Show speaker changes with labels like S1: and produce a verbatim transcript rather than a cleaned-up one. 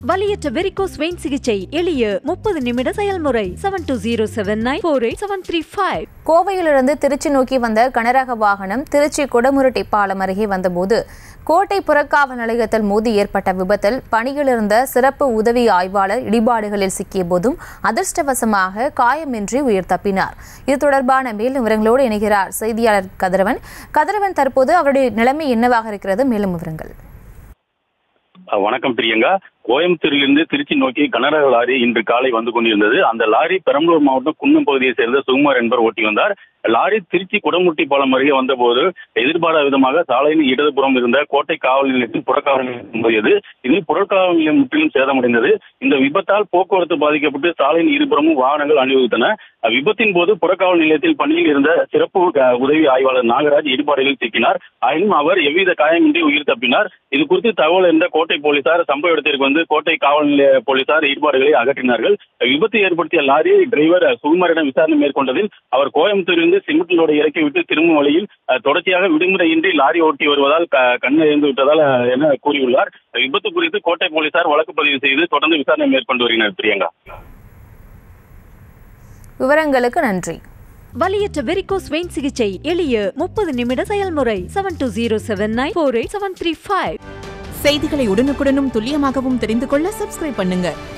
S1: வலியற்ற varicose vein சிகிச்சை எளிய முப்பது நிமிட செயல்முறை. Seven two zero seven nine four eight seven three five.
S2: கோவையிலிருந்து திருச்சி நோக்கி வந்த கனரக வாகனம் திருச்சி குடமுருட்டி பாலம் அருகே வந்தபோது கோட்டை புறக்காவல் நிலையத்தில் மோதி ஏற்பட்ட விபத்தில் பணியில் இருந்த சிறப்பு உதவி ஆய்வாளர் இடிபாடுகளில் சிக்கிய போதும் அதிர்ஷ்டவசமாக காயமின்றி உயிர் தப்பினார். இது தொடர்பான மேலும் விவரங்களோடு இணைகிறார் செய்தியாளர் கதிரவன். கதிரவன், தற்போது அவருடைய நிலைமை என்னவாக இருக்கிறது? மேலும் விவரங்கள்.
S3: வணக்கம் பிரியங்கா. கோயம்புத்தூரிலிருந்து திருச்சி நோக்கி கனரக லாரி இன்று காலை வந்து கொண்டிருந்தது. அந்த லாரி பெரம்பலூர் மாவட்டம் குன்னம் பகுதியை சேர்ந்த சுகுமார் என்பவர் ஓட்டி வந்தார். லாரி திருச்சி குடமுருட்டி பாலம் அருகே வந்தபோது எதிர்பாராத விதமாக சாலையின் இடதுபுறம் இருந்த கோட்டை காவல் நிலையத்தில் புறக்காவல் நிலையம் மோதியது. இதில் புறக்காவல் நிலையம் முற்றிலும் சேதமடைந்தது. இந்த விபத்தால் போக்குவரத்து பாதிக்கப்பட்டு சாலையின் இருபுறமும் வாகனங்கள் அணிவகுத்தன. விபத்தின் போது புறக்காவல் நிலையத்தில் பணியில் இருந்த சிறப்பு உதவி ஆய்வாளர் நாகராஜ் இடிபாடுகளில் சிக்கினார். ஆயினும் அவர் எவ்வித காயமின்றி உயிர் தப்பினார். இது குறித்து தகவல் இருந்த கோட்டை போலீசார் சம்பவ இடத்திற்கு வந்து கோட்டை காவல் நிலைய போலீசார் இடிபாடுகளை அகற்றினார்கள். விபத்து ஏற்படுத்திய லாரி டிரைவர் சுகுமாரிடம் விசாரணை மேற்கொண்டதில் அவர் கோயம்புத்தூரிலிருந்து சிமெண்ட் லோடை இறக்கிவிட்டு திரும்பும் வழியில் தொடர்ச்சியாக விடுமுறையின்றி லாரி ஓட்டி வருவதால் கண்ணை இழந்து விட்டதால் என கூறியுள்ளார். விபத்து குறித்து கோட்டை போலீசார் வழக்கு பதிவு செய்து தொடர்ந்து விசாரணை மேற்கொண்டு வருகின்றனர். பிரியங்கா,
S2: விவரங்களுக்கு நன்றி.
S1: வலியற்ற வெரிகோஸ் வெயின் சிகிச்சை எளிய முப்பது நிமிட செயல்முறை. Seven two zero seven nine four eight seven three five.
S4: செய்திகளை உடனுக்குடனும் துல்லியமாகவும் தெரிந்து கொள்ள சப்ஸ்கிரைப் பண்ணுங்க.